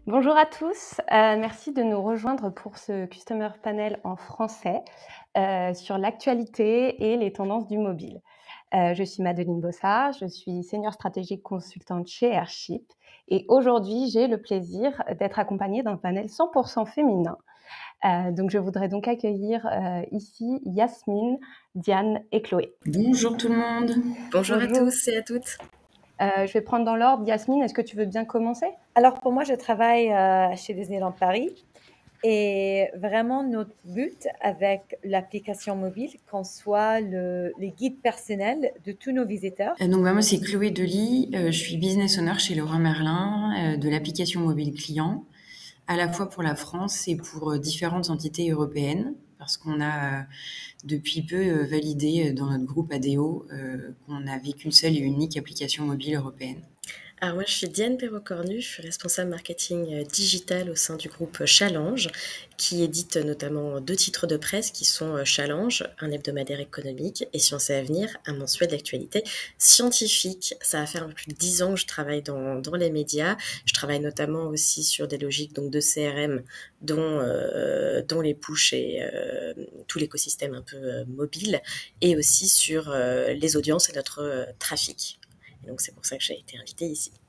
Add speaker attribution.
Speaker 1: Bonjour à tous, merci de nous rejoindre pour ce Customer Panel en français, sur l'actualité et les tendances du mobile. Je suis Madeline Bossard, je suis Senior Strategic Consultant chez Airship et aujourd'hui, j'ai le plaisir d'être accompagnée d'un panel 100% féminin. Donc je voudrais donc accueillir, ici Yasmine, Diane et Chloé.
Speaker 2: Bonjour tout le monde.
Speaker 3: Bonjour à
Speaker 1: Bonjour.
Speaker 3: tous et à toutes.
Speaker 1: Je vais prendre dans l'ordre. Yasmine, est-ce que tu veux bien commencer?
Speaker 4: Alors pour moi, je travaille chez Disneyland Paris et vraiment notre but avec l'application mobile, qu'on soit les guides personnels de tous nos visiteurs.
Speaker 2: Moi c'est Chloé Delis, je suis business owner chez Leroy Merlin de l'application mobile client, à la fois pour la France et pour différentes entités européennes, parce qu'on a depuis peu validé dans notre groupe ADO qu'on n'avait qu'une seule et unique application mobile européenne.
Speaker 3: Alors moi je suis Diane Perrault-Cornu, je suis responsable marketing digital au sein du groupe Challenge, qui édite notamment 2 titres de presse qui sont Challenge, un hebdomadaire économique, et Science et Avenir, un mensuel d'actualité scientifique. Ça va faire un peu plus de 10 ans que je travaille dans les médias. Je travaille notamment aussi sur des logiques donc, de CRM, dont les push et tout l'écosystème un peu mobile, et aussi sur les audiences et notre trafic. Et donc c'est pour ça que j'ai été invitée ici.